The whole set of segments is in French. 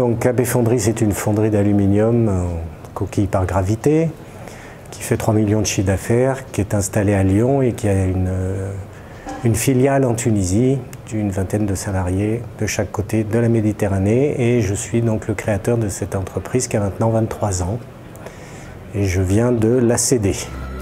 Donc AB Fonderie, c'est une fonderie d'aluminium en coquille par gravité qui fait 3 millions de chiffre d'affaires, qui est installée à Lyon et qui a une filiale en Tunisie d'une vingtaine de salariés de chaque côté de la Méditerranée. Et je suis donc le créateur de cette entreprise qui a maintenant 23 ans. Et je viens de la céder.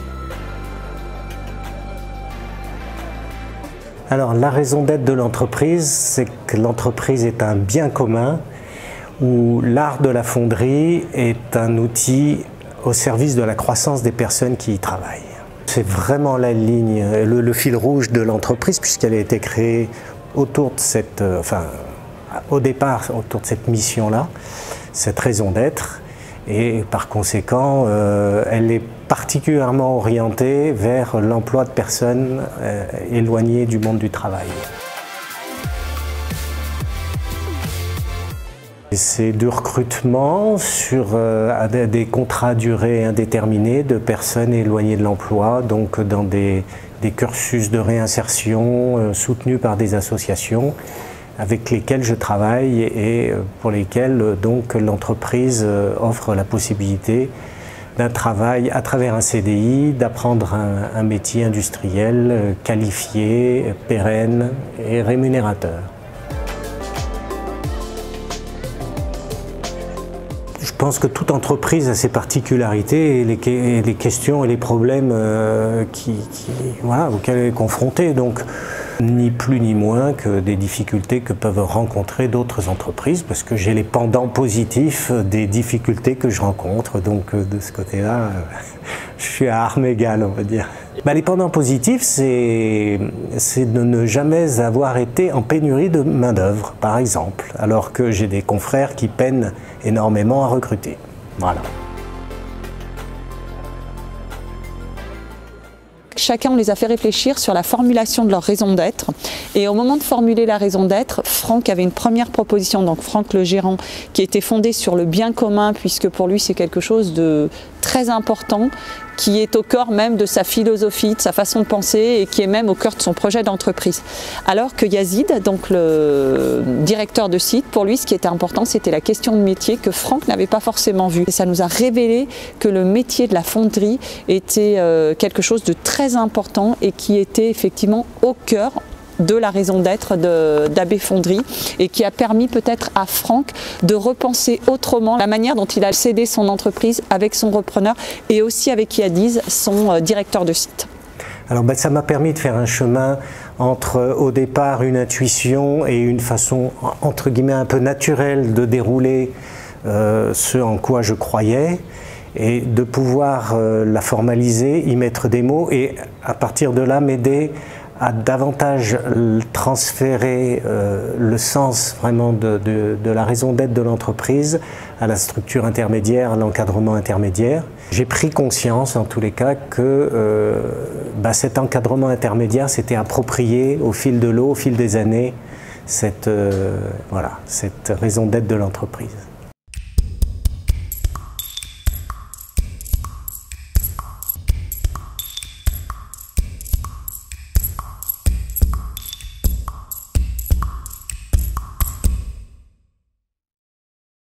Alors la raison d'être de l'entreprise, c'est que l'entreprise est un bien commun où l'art de la fonderie est un outil au service de la croissance des personnes qui y travaillent. C'est vraiment la ligne, le fil rouge de l'entreprise puisqu'elle a été créée autour de cette, au départ autour de cette mission-là, cette raison d'être. Et par conséquent, elle est particulièrement orientée vers l'emploi de personnes éloignées du monde du travail. C'est du recrutement sur des contrats à durée indéterminée de personnes éloignées de l'emploi, donc dans des cursus de réinsertion soutenus par des associations avec lesquelles je travaille et pour lesquelles donc l'entreprise offre la possibilité d'un travail à travers un CDI, d'apprendre un métier industriel qualifié, pérenne et rémunérateur. Je pense que toute entreprise a ses particularités et les questions et les problèmes auxquels elle est confrontée. Donc, ni plus ni moins que des difficultés que peuvent rencontrer d'autres entreprises, parce que j'ai les pendants positifs des difficultés que je rencontre. Donc, de ce côté-là, je suis à armes égales, on va dire. Les pendants positifs, c'est de ne jamais avoir été en pénurie de main-d'œuvre, par exemple, alors que j'ai des confrères qui peinent énormément à recruter. Voilà. Chacun, on les a fait réfléchir sur la formulation de leur raison d'être. Et au moment de formuler la raison d'être, Franck avait une première proposition, donc Franck le gérant, qui était fondée sur le bien commun, puisque pour lui c'est quelque chose de très important, qui est au cœur même de sa philosophie, de sa façon de penser et qui est même au cœur de son projet d'entreprise. Alors que Yazid, donc le directeur de site, pour lui ce qui était important c'était la question de métier que Franck n'avait pas forcément vue. Et ça nous a révélé que le métier de la fonderie était quelque chose de très important et qui était effectivement au cœur de la raison d'être d'AB Fonderie et qui a permis peut-être à Franck de repenser autrement la manière dont il a cédé son entreprise avec son repreneur et aussi avec Yadiz, son directeur de site. Alors ça m'a permis de faire un chemin entre au départ une intuition et une façon entre guillemets un peu naturelle de dérouler ce en quoi je croyais et de pouvoir la formaliser, y mettre des mots et à partir de là m'aider à davantage transférer le sens vraiment de la raison d'être de l'entreprise à la structure intermédiaire, à l'encadrement intermédiaire. J'ai pris conscience en tous les cas que cet encadrement intermédiaire s'était approprié au fil de l'eau, au fil des années, cette raison d'être de l'entreprise.